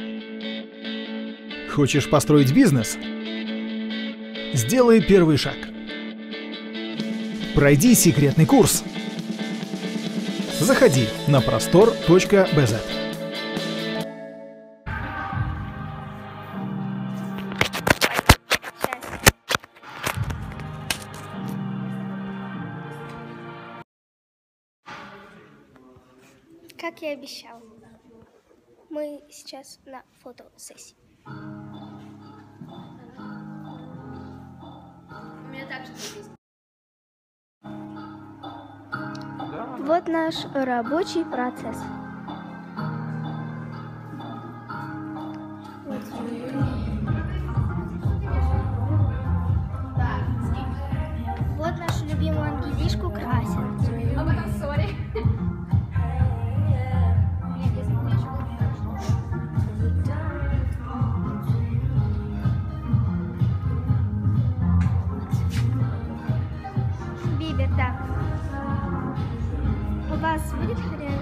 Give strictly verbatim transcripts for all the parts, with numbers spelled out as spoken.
Хочешь построить бизнес? Сделай первый шаг. Пройди секретный курс. Заходи на простор точка би зет. Как я обещал, мы сейчас на фотосессии. У меня также есть. Вот наш рабочий процесс. Вот нашу любимую Ангелишку красим. А потом сори. Бибер, да. У вас будет хрен...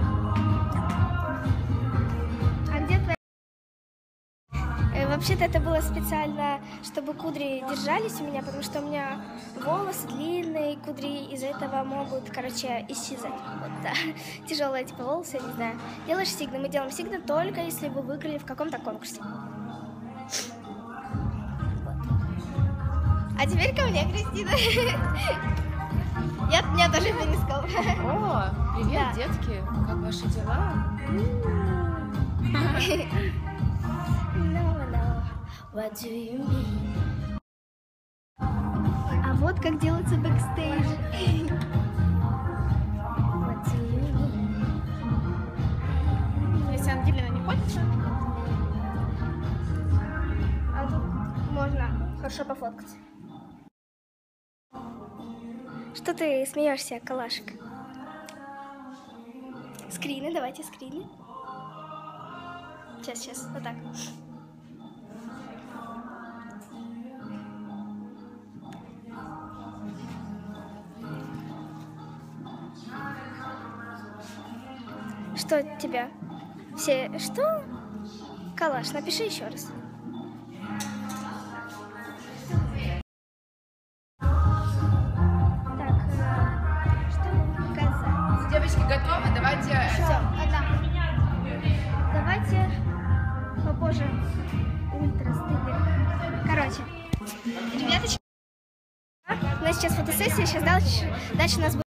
А где твоя... Э, Вообще-то это было специально, чтобы кудри держались у меня, потому что у меня волосы длинные, кудри из-за этого могут, короче, исчезать. Вот, да. Тяжелые типа волосы, я не знаю. Делаешь сигны. Мы делаем сигны только если вы выиграли в каком-то конкурсе. А теперь ко мне, Кристина. Я, меня тоже перескал. О, привет, Да. детки. Как ваши дела? No, no. What do you mean? А вот как делается бэкстейдж. What do you mean? Если Ангелина не хочет, А тут можно хорошо пофоткаться. Что ты смеешься, калашик? Скрины, давайте скрины. Сейчас, сейчас, вот так. Что тебя? Все... Что? Калаш, напиши еще раз. Так, э, что показать? девочки готовы? Давайте. Все, одна. Давайте попозже ультра стыдно. Короче, ребяточки, у нас сейчас фотосессия, сейчас дальше, дальше у нас будет